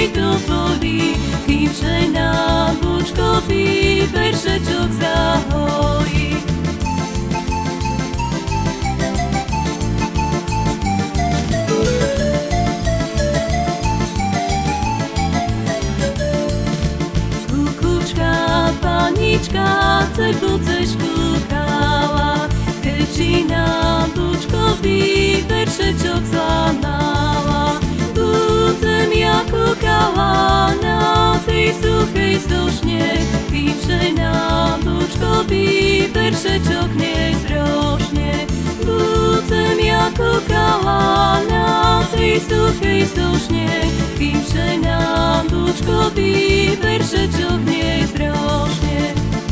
mi dovolí, kým žena bučkový veršečok zahojí. Panička cebuce škúkala, keď nám bučkový veršečok zlamala. Budem ja kúkala na tej suchej stošne, kým nám bučkový veršečok nezrošne. Budem ja kúkala na tej suchej stošne, kým nám bučkový veršečok nezrošne.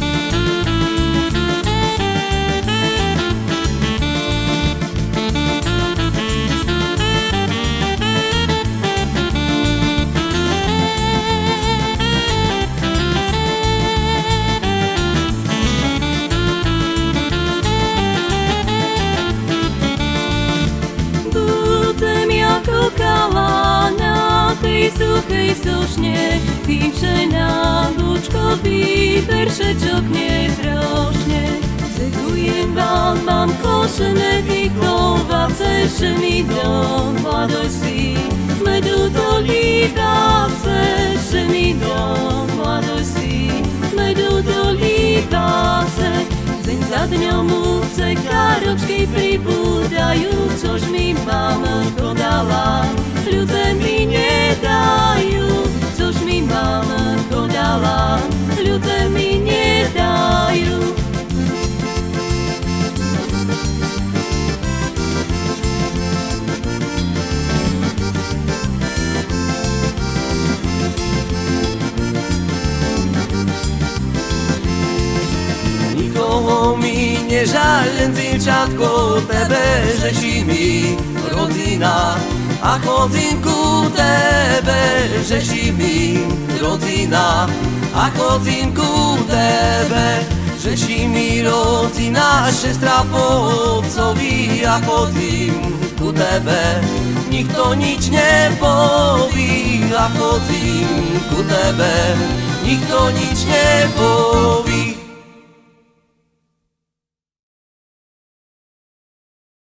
Kúkala na tej suchej stošne, kým nám bučkový veršečok nezrošne. Děkujem vám, mamko, že nevychováte, že mi do mladosti medu dolíváte, že mi do mladosti medu dolíváte. Deň za dňom cekáročky pribúdajú, což mi mamko dala, ľudem mi nedajú, což mi mamko dala, ľudem mi nedajú. Nikoho mi nežaľ, len zivčatko, tebe řeší mi rodina. A chodím ku tebe, řeší mi rodina. A chodím ku tebe, řeší mi rodina. Sestra po otcovi, a chodím ku tebe, nikto nič nepoví. A chodím ku tebe, nikto nič nepoví.